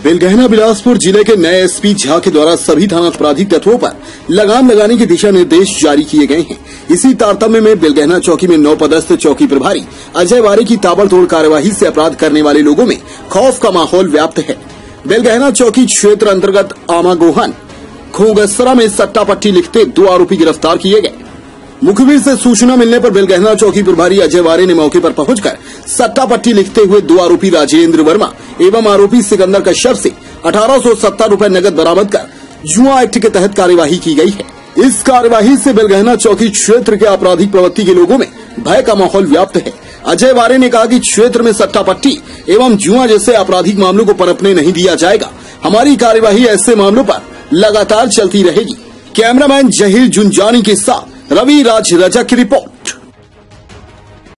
बेलगहना बिलासपुर जिले के नए एसपी झा के द्वारा सभी थाना आपराधिक तत्वों पर लगाम लगाने के दिशा निर्देश जारी किए गए हैं। इसी तारतम्य में बेलगहना चौकी में नौ पदस्थ चौकी प्रभारी अजय वारे की ताबड़तोड़ कार्यवाही से अपराध करने वाले लोगों में खौफ का माहौल व्याप्त है। बेलगहना चौकी क्षेत्र अंतर्गत आमागोहन खोगसरा में सट्टा पट्टी लिखते 2 आरोपी गिरफ्तार किए गए। मुखबिर से सूचना मिलने पर बेलगहना चौकी प्रभारी अजय वारे ने मौके पर पहुंचकर सट्टा पट्टी लिखते हुए 2 आरोपी राजेंद्र वर्मा एवं आरोपी सिकंदर कश्यप से 1870 रुपए नगद बरामद कर जुआ एक्ट के तहत कार्यवाही की गई है। इस कार्यवाही से बेलगहना चौकी क्षेत्र के आपराधिक प्रवृत्ति के लोगों में भय का माहौल व्याप्त है। अजय वारे ने कहा कि क्षेत्र में सट्टा पट्टी एवं जुआ जैसे आपराधिक मामलों को पनपने नहीं दिया जाएगा। हमारी कार्यवाही ऐसे मामलों पर लगातार चलती रहेगी। कैमरामैन जहीर जुंजानी के साथ रवि राज रजा की रिपोर्ट।